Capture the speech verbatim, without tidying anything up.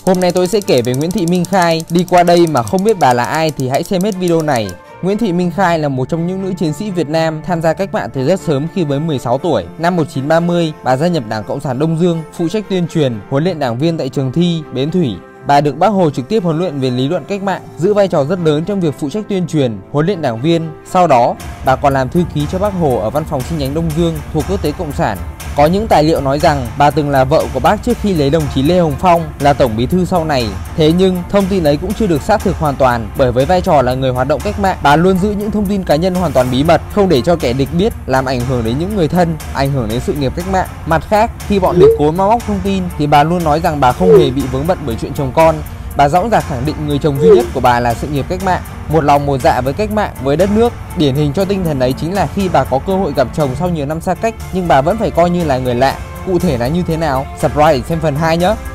Hôm nay tôi sẽ kể về Nguyễn Thị Minh Khai. Đi qua đây mà không biết bà là ai thì hãy xem hết video này. Nguyễn Thị Minh Khai là một trong những nữ chiến sĩ Việt Nam tham gia cách mạng từ rất sớm khi với mười sáu tuổi. Năm một nghìn chín trăm ba mươi, bà gia nhập Đảng Cộng sản Đông Dương, phụ trách tuyên truyền, huấn luyện đảng viên tại Trường Thi, Bến Thủy. Bà được Bác Hồ trực tiếp huấn luyện về lý luận cách mạng, giữ vai trò rất lớn trong việc phụ trách tuyên truyền, huấn luyện đảng viên. Sau đó, bà còn làm thư ký cho Bác Hồ ở văn phòng chi nhánh Đông Dương thuộc Quốc tế Cộng sản. Có những tài liệu nói rằng bà từng là vợ của Bác trước khi lấy đồng chí Lê Hồng Phong là tổng bí thư sau này. Thế nhưng thông tin ấy cũng chưa được xác thực hoàn toàn, bởi với vai trò là người hoạt động cách mạng, bà luôn giữ những thông tin cá nhân hoàn toàn bí mật, không để cho kẻ địch biết, làm ảnh hưởng đến những người thân, ảnh hưởng đến sự nghiệp cách mạng. Mặt khác, khi bọn địch cố móc thông tin thì bà luôn nói rằng bà không hề bị vướng bận bởi chuyện chồng con. Bà dõng dạc khẳng định người chồng duy nhất của bà là sự nghiệp cách mạng, một lòng một dạ với cách mạng, với đất nước. Điển hình cho tinh thần ấy chính là khi bà có cơ hội gặp chồng sau nhiều năm xa cách, nhưng bà vẫn phải coi như là người lạ. Cụ thể là như thế nào? Subscribe để xem phần hai nhé!